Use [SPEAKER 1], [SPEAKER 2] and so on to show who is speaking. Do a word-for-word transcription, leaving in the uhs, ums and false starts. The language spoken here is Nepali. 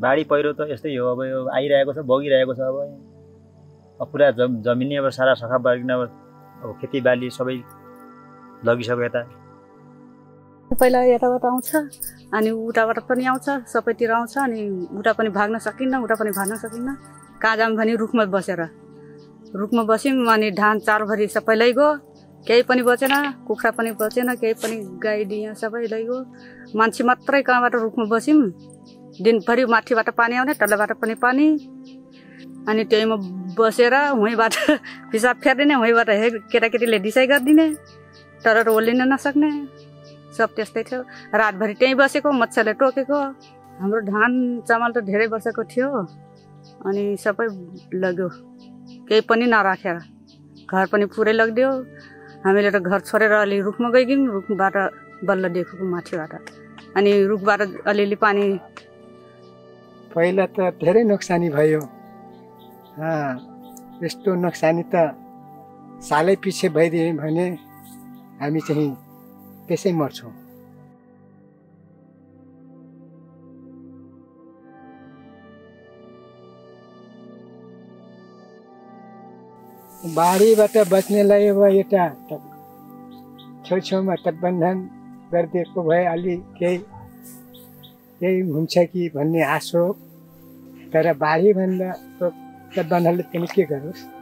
[SPEAKER 1] बाढी पहिरो त यस्तै हो, अब यो आइरहेको छ, बगिरहेको छ। अब अब पुरा जम जमिन अब सारा सखा पारिकन अब अब खेतीबाली सबै लगिसक्यो यता।
[SPEAKER 2] पहिला यताबाट आउँछ अनि उताबाट पनि आउँछ, सबैतिर आउँछ अनि उता पनि भाग्न सकिन्न, उता पनि भाग्न सकिन्न। कहाँ जाऊँ भने रुखमा बसेर रुखमा बस्यौँ अनि धान चारभरि सबै लैगयो, केही पनि बचेन, कुखुरा पनि बचेन, केही पनि गाई दिएँ सबै लैगयो। मान्छे मात्रै कहाँबाट रुखमा बस्यौँ, दिनभरि माथिबाट पानी आउने, तलबाट पनि पानी। अनि त्यहीमा बसेर हुँबाट पिसाब फेरिदिने, हुँबाट केटाकेटीले डिसाइ गरिदिने, तर ओर्लिन नसक्ने, सब त्यस्तै थियो। रातभरि त्यहीँ बसेको, मच्छरले टोकेको। हाम्रो धान चामल त धेरै वर्षको थियो अनि सबै लग्यो, केही पनि नराखेर। घर पनि पुरै लगिदियो। हामीले त घर छोडेर अलि रुखमा गइगयौँ, रुखबाट बल्ल देखेको माथिबाट। अनि रुखबाट अलिअलि पानी।
[SPEAKER 3] पहिला त धेरै नोक्सानी भयो। यस्तो नोक्सानी त सालै पछि भइदियो भने हामी चाहिँ त्यसै मर्छौँ। बाढीबाट बच्नेलाई अब यता छेउछेउमा तटबन्धन गरिदिएको भए अलि केही केही हुन्छ कि भन्ने आश हो। तर बाढीभन्दा तटबन्धनले पनि के गरोस्।